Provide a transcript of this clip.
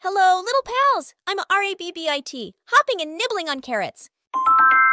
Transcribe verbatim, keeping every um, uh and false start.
Hello, little pals! I'm R A B B I T, hopping and nibbling on carrots.